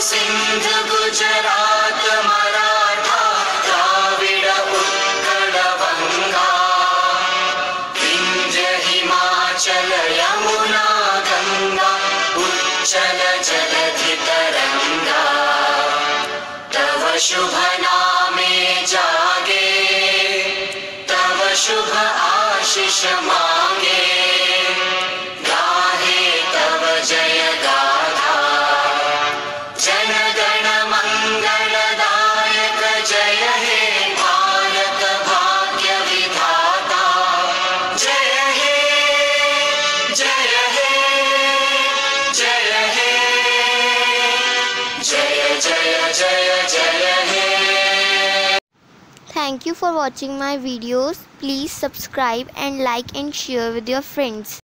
सिंध गुजरात मराठा द्राविड उत्कल बंगा विंध्य हिमाचल यमुना गंगा उच्चल जलधि तरंगा तव शुभ नामे जागे तव शुभ आशीष मांगे गाहे तव जय गाथा जन गण मंगलदायक जय हे भारत भाग्य विधाता जय हे जय हे जय हे जय जय जय जय हे। Thank you for watching my videos. Please subscribe and like and share with your friends.